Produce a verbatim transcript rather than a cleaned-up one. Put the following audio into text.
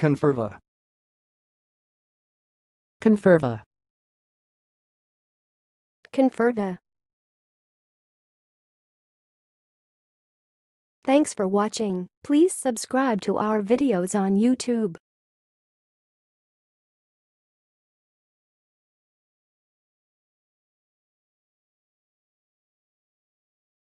conferva, conferva, conferva. Thanks for watching. Please subscribe to our videos on YouTube.